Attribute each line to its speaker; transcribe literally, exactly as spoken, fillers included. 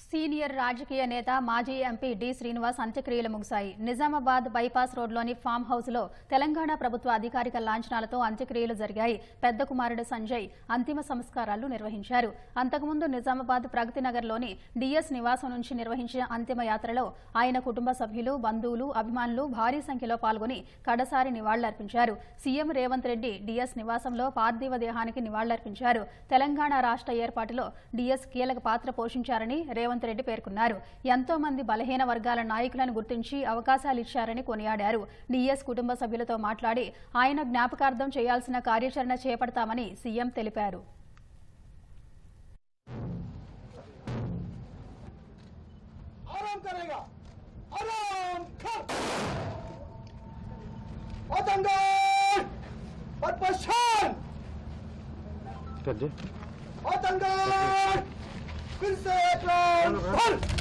Speaker 1: Senior రాజకీయ నేత మాజీ ఎంపీ డి శ్రీనివాస్ అంత్యక్రియలు ముగిశాయి. నిజామాబాద్ బైపాస్ రోడ్లోని ఫామ్ హౌస్లో తెలంగాణ ప్రభుత్వ అధికారిక లాంఛనాలతో అంత్యక్రియలు జరిగాయి. పెద్ద కుమారుడు సంజయ్ అంతిమ సంస్కారాలు నిర్వహించారు. అంతకుముందు నిజామాబాద్ ప్రగతి నగర్లోని డిఎస్ నివాసం నుంచి నిర్వహించిన అంతిమ యాత్రలో ఆయన కుటుంబ సభ్యులు, బంధువులు, అభిమానులు భారీ సంఖ్యలో పాల్గొని కడసారి నివాళులర్పించారు. సీఎం రేవంత్ రెడ్డి డిఎస్ నివాసంలో పార్థివ దేహానికి నివాళులర్పించారు. తెలంగాణ రాష్ట్ర ఏర్పాటులో డిఎస్ కీలక పాత్ర పోషించారని రేవంత్ రెడ్డి పేర్కొన్నారు. ఎంతో మంది బలహీన వర్గాల నాయకులను గుర్తించి అవకాశాలు ఇచ్చారని కొనియాడారు. డిఎస్ కుటుంబ సభ్యులతో మాట్లాడి ఆయన జ్ఞాపకార్థం చేయాల్సిన కార్యాచరణ చేపడతామని సీఎం తెలిపారు.
Speaker 2: फिर से एक राउंड